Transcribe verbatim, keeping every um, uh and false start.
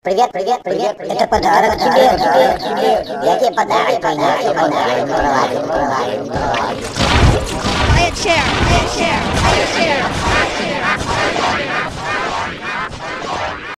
Привет, привет, привет, привет. Это подарок тебе, тебе, тебе. Я тебе подарок принес, я подарок. Buy a chair, buy a chair.